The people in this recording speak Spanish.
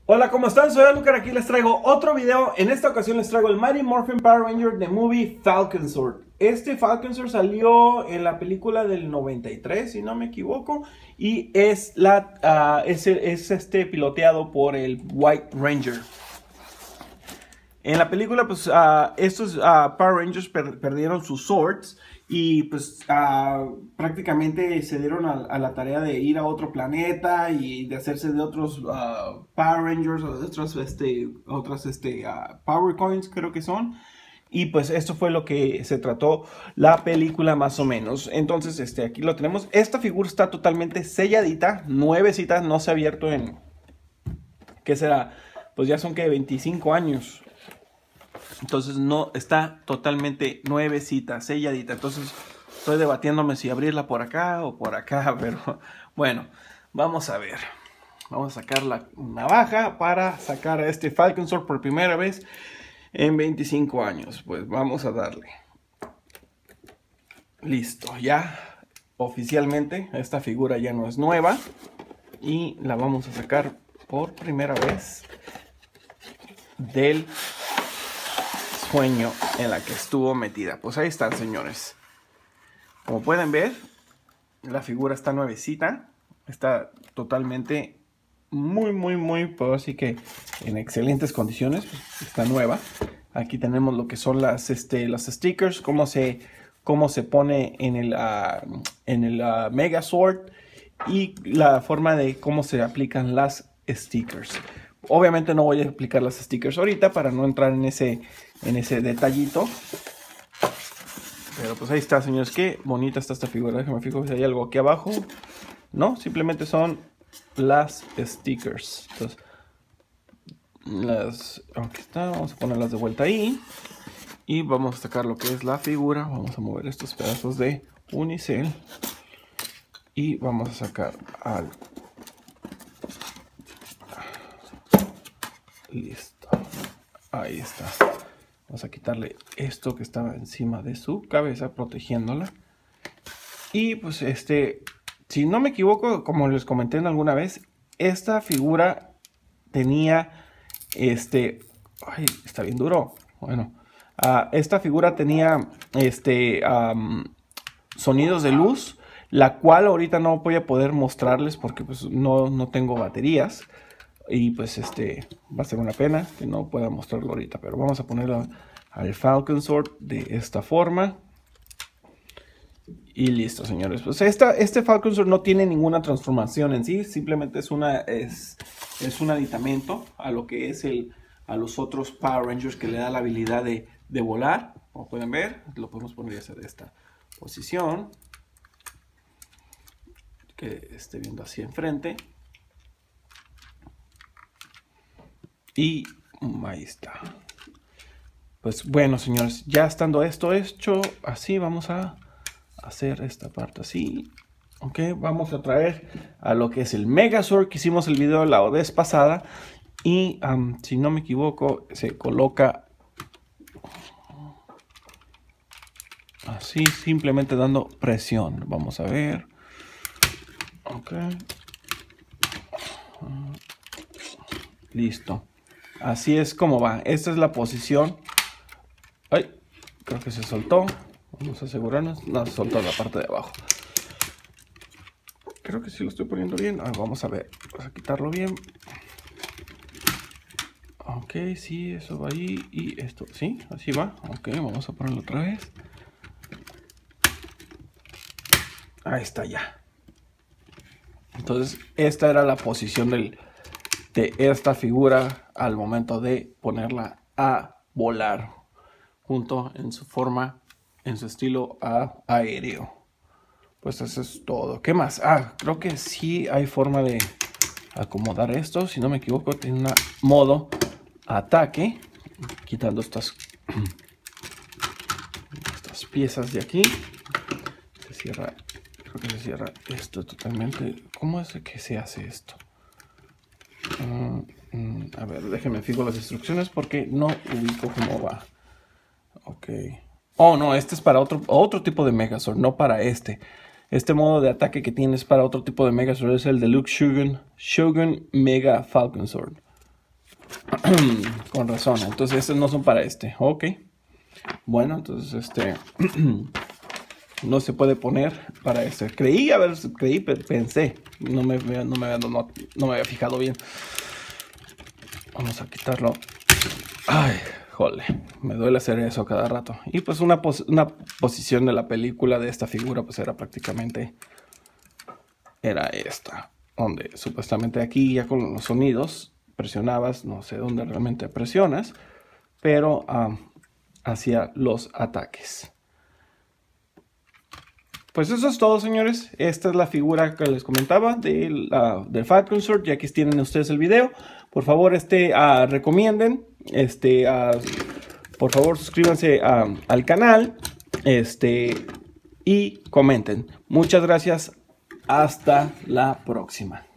Hola, ¿cómo están? Soy Alucard, aquí les traigo otro video. En esta ocasión les traigo el Mighty Morphin Power Ranger de Movie Falcon Sword. Este Falcon Sword salió en la película del 93, si no me equivoco, y es piloteado por el White Ranger. En la película, pues, estos Power Rangers perdieron sus swords y, pues, prácticamente se dieron a la tarea de ir a otro planeta y de hacerse de otros Power Rangers o de otras Power Coins, creo que son. Y pues esto fue lo que se trató la película más o menos. Entonces, aquí lo tenemos. Esta figura está totalmente selladita, nuevecita, no se ha abierto en... ¿Qué será? Pues ya son que 25 años. Entonces no está totalmente nuevecita, selladita. Entonces estoy debatiéndome si abrirla por acá o por acá. Pero bueno, vamos a ver. Vamos a sacar la navaja para sacar a este Falcon Sword por primera vez en 25 años. Pues vamos a darle. Listo, ya oficialmente esta figura ya no es nueva. Y la vamos a sacar por primera vez del sueño en la que estuvo metida. Pues ahí están, señores. Como pueden ver, la figura está nuevecita. Está totalmente pues así que en excelentes condiciones. Está nueva. Aquí tenemos lo que son los stickers, cómo se pone en el Megazord y la forma de cómo se aplican las stickers. Obviamente no voy a aplicar las stickers ahorita para no entrar en ese detallito. Pero pues ahí está, señores. Qué bonita está esta figura. Déjenme fijo si hay algo aquí abajo. No, simplemente son las stickers. Entonces, aquí está. Vamos a ponerlas de vuelta ahí. Y vamos a sacar lo que es la figura. Vamos a mover estos pedazos de unicel. Y vamos a sacar al... Listo. Ahí está. Vamos a quitarle esto que estaba encima de su cabeza, protegiéndola. Y pues si no me equivoco, como les comenté en alguna vez, esta figura tenía ay, está bien duro. Bueno, esta figura tenía sonidos de luz, la cual ahorita no voy a poder mostrarles porque pues no tengo baterías. Y pues va a ser una pena que no pueda mostrarlo ahorita. Pero vamos a ponerlo al Falcon Sword de esta forma. Y listo, señores. Pues este Falcon Sword no tiene ninguna transformación en sí. Simplemente es un aditamento a lo que es a los otros Power Rangers, que le da la habilidad de volar. Como pueden ver, lo podemos poner ya sea de esta posición, que esté viendo así enfrente. Y ahí está. Pues bueno, señores, ya estando esto hecho, así vamos a hacer esta parte así. Ok, vamos a traer a lo que es el Megazord que hicimos el video la vez pasada. Y si no me equivoco, se coloca así, simplemente dando presión. Vamos a ver. Ok. Listo. Así es como va. Esta es la posición. Ay, creo que se soltó. Vamos a asegurarnos. No, se soltó la parte de abajo. Creo que sí lo estoy poniendo bien. Vamos a ver. Vamos a quitarlo bien. Ok, sí, eso va ahí. Y esto, sí, así va. Ok, vamos a ponerlo otra vez. Ahí está ya. Entonces, esta era la posición de esta figura al momento de ponerla a volar, junto en su forma, en su estilo aéreo. Pues eso es todo. ¿Qué más? Creo que sí hay forma de acomodar esto. Si no me equivoco, tiene un modo ataque, quitando estas piezas de aquí. Se cierra, creo que se cierra esto totalmente. ¿Cómo es que se hace esto? A ver, déjenme fijo las instrucciones porque no ubico cómo va. Ok. Oh, no, este es para otro tipo de Megazord, no para este. Este modo de ataque que tienes para otro tipo de Megazord es el Deluxe Shogun Mega Falcon Sword. Con razón. Entonces estos no son para este. Ok. Bueno, entonces no se puede poner para este. Creí, pero pensé. No me había fijado bien. Vamos a quitarlo. Ay, jole. Me duele hacer eso cada rato. Y pues una posición de la película de esta figura pues era prácticamente... Era esta. Donde supuestamente aquí ya con los sonidos presionabas. No sé dónde realmente presionas. Pero hacia los ataques. Pues eso es todo, señores. Esta es la figura que les comentaba del Falcon Sword. Ya que tienen ustedes el video, por favor recomienden, por favor suscríbanse al canal, y comenten. Muchas gracias. Hasta la próxima.